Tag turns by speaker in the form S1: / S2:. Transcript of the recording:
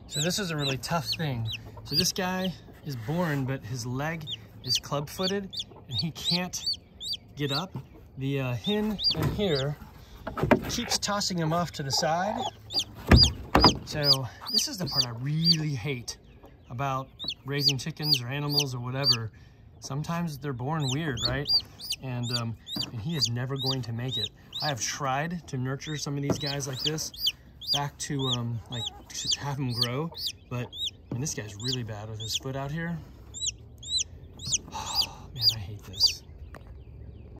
S1: So this is a really tough thing. So this guy is born, but his leg is club-footed and he can't get up. The hen in here keeps tossing him off to the side. So this is the part I really hate about raising chickens or animals or whatever. Sometimes they're born weird, right? And he is never going to make it. I have tried to nurture some of these guys like this back to like to have them grow, but I mean, this guy's really bad with his foot out here. Oh, man, I hate this.